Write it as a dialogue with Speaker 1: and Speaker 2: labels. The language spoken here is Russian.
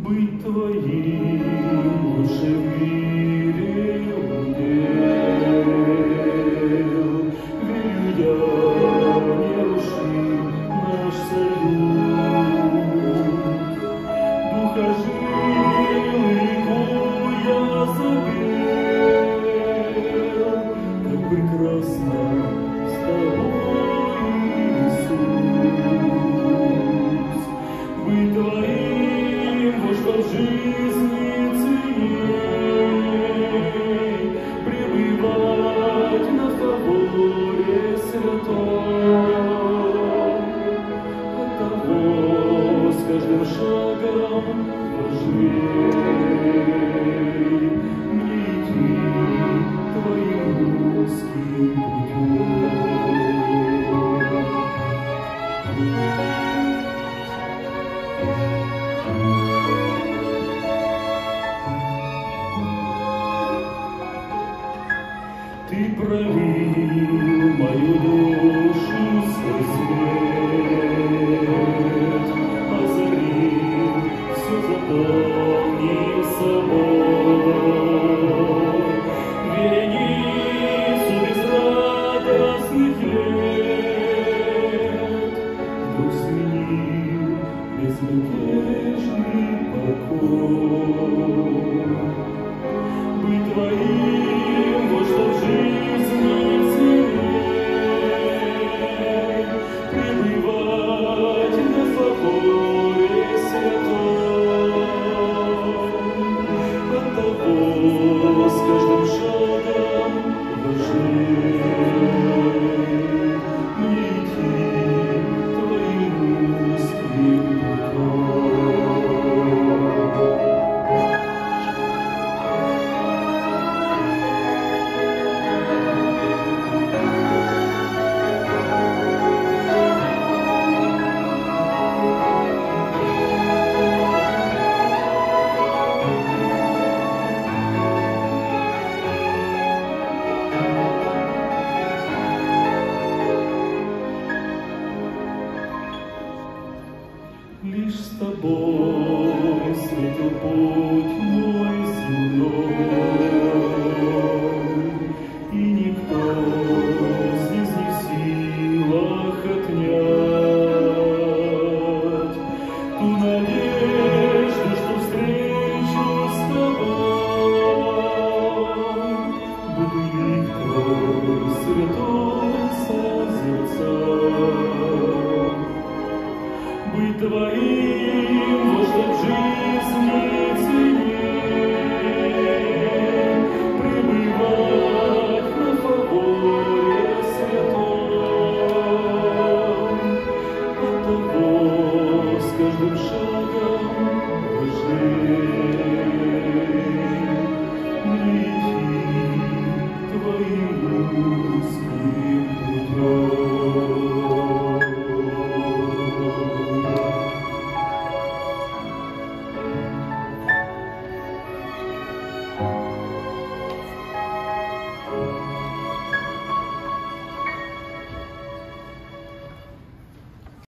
Speaker 1: быть твоим лучше в мире удел. Верю я, нерушим наш союз. Духа жил и я забыл, как прекрасно с тобой, Иисус. Быть твоим, вот что в жизни ценней, пребывать на фаворе святой. Оттого с каждым шагом важней мне идти твоим узким путем. Ты пролил мою душу свой свет, озарил, все заполнил собой. Вереницу безрадостных лет вдруг сменил безмятежный покой. Быть твоим, вот что в жизни ценней, пребывать на фаворе святой. Оттого с каждым шагом важней мне идти твоим узким лишь с тобой светил путь мой земной, и никто здесь не в силах отнять ту надежду, что встречусь с тобой. Буду лик твой святой созерцать. Быть твоим, вот что в жизни ценить.